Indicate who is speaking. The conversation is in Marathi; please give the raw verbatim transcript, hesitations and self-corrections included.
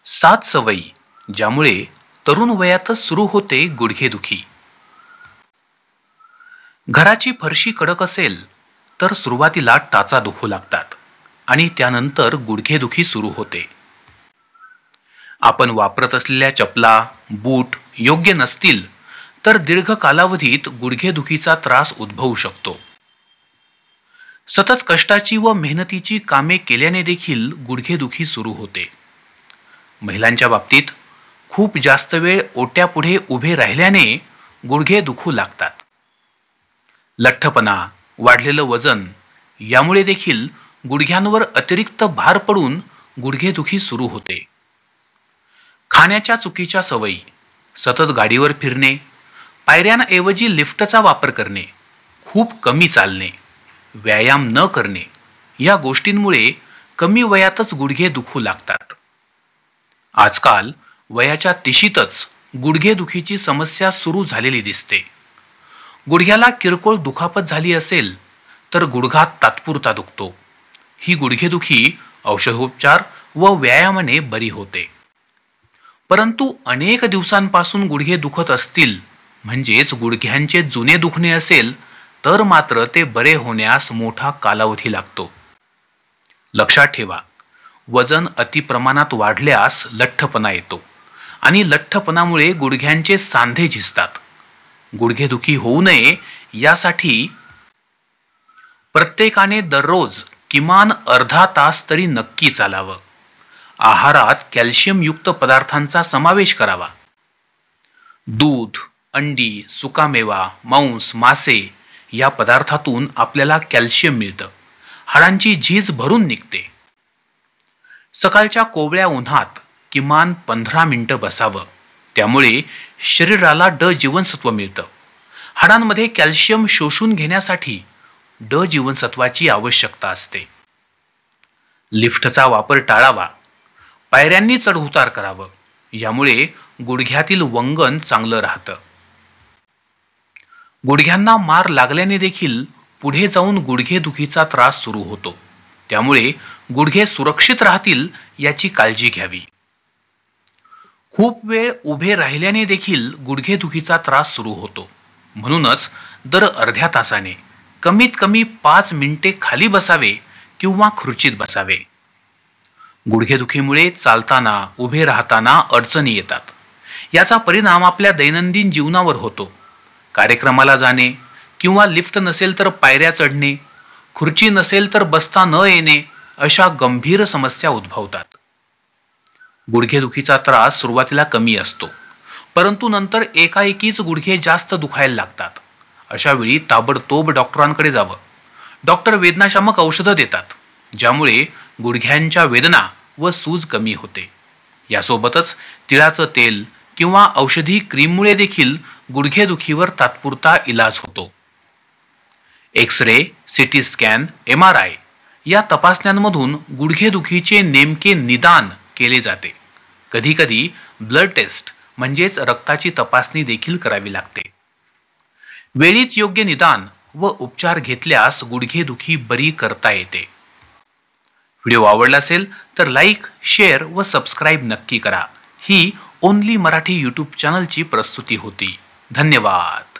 Speaker 1: सात सवयी ज्यामुळे तरुण वयातच सुरू होते गुडघेदुखी. घराची फरशी कडक असेल तर सुरुवातीला टाचा दुखू लागतात आणि त्यानंतर गुडघेदुखी सुरू होते. आपण वापरत असलेल्या चपला, बूट योग्य नसतील तर दीर्घ कालावधीत गुडघेदुखीचा त्रास उद्भवू शकतो. सतत कष्टाची व मेहनतीची कामे केल्याने देखील गुडघेदुखी सुरू होते. महिलांच्या बाबतीत खूप जास्त वेळ ओट्यापुढे उभे राहिल्याने गुडघे दुखू लागतात. लठ्ठपणा, वाढलेलं वजन यामुळे देखील गुडघ्यांवर अतिरिक्त भार पडून गुडघेदुखी सुरू होते. खाण्याच्या चुकीच्या सवयी, सतत गाडीवर फिरणे, पायऱ्यांऐवजी लिफ्टचा वापर करणे, खूप कमी चालणे, व्यायाम न करणे या गोष्टींमुळे कमी वयातच गुडघे दुखू लागतात. आजकाल वयाच्या तिशीतच गुडघेदुखीची समस्या सुरू झालेली दिसते. गुडघ्याला किरकोळ दुखापत झाली असेल तर गुडघा तात्पुरता दुखतो. ही गुडघेदुखी औषधोपचार व व्यायामाने बरी होते. परंतु अनेक दिवसांपासून गुडघे दुखत असतील, म्हणजेच गुडघ्यांचे जुने दुखणे असेल, तर मात्र ते बरे होण्यास मोठा कालावधी लागतो. लक्षात ठेवा, वजन अतिप्रमाणात वाढल्यास लठ्ठपणा येतो आणि लठ्ठपणामुळे गुडघ्यांचे सांधे झिजतात. गुडघेदुखी होऊ नये यासाठी प्रत्येकाने दररोज किमान अर्धा तास तरी नक्की चालावं. आहारात कॅल्शियम युक्त पदार्थांचा समावेश करावा. दूध, अंडी, सुकामेवा, मांस, मासे या पदार्थातून आपल्याला कॅल्शियम मिळतं. हाडांची झीज भरून निघते. सकाळच्या कोवळ्या उन्हात किमान पंधरा मिनिटं बसावं. त्यामुळे शरीराला ड जीवनसत्व मिळतं. हाडांमध्ये कॅल्शियम शोषून घेण्यासाठी ड जीवनसत्वाची आवश्यकता असते. लिफ्टचा वापर टाळावा. पायऱ्यांनी चढउतार करावं. यामुळे गुडघ्यातील वंगण चांगलं राहतं. गुडघ्यांना मार लागल्याने देखील पुढे जाऊन गुडघेदुखीचा त्रास सुरू होतो. त्यामुळे गुडघे सुरक्षित राहतील याची काळजी घ्यावी. खूप वेळ उभे राहिल्याने देखील गुडघेदुखीचा त्रास सुरू होतो. म्हणूनच दर अर्ध्या तासाने कमीत कमी पाच मिनिटे खाली बसावे किंवा खुर्चीत बसावे. गुडघेदुखीमुळे चालताना, उभे राहताना अडचणी येतात. याचा परिणाम आपल्या दैनंदिन जीवनावर होतो. कार्यक्रमाला जाणे किंवा लिफ्ट नसेल तर पायऱ्या चढणे, खुर्ची नसेल तर बसता न येणे अशा गंभीर समस्या उद्भवतात. गुडघेदुखीचा त्रास सुरुवातीला कमी असतो, परंतु नंतर एकाएकीच गुडघे जास्त दुखायला लागतात. अशा वेळी ताबडतोब डॉक्टरांकडे जावं. डॉक्टर वेदनाशामक औषधं देतात, ज्यामुळे गुडघ्यांच्या वेदना व सूज कमी होते. यासोबतच तिळाचं तेल किंवा औषधी क्रीममुळे देखील गुडघेदुखीवर तात्पुरता इलाज होतो. X-ray, CT scan, M R I या तपासण्यांमधून गुडघेदुखीचे नेमके निदान केले जाते. कधी कधी ब्लड टेस्ट म्हणजेच रक्ताची तपासणी देखील करावी लागते. वेळीच योग्य निदान व उपचार घेतल्यास गुडघेदुखी बरी करता येते. व्हिडिओ आवडला असेल तर लाईक, शेअर व सबस्क्राईब नक्की करा. ही ओनली मराठी यूट्यूब चॅनलची प्रस्तुती होती. धन्यवाद.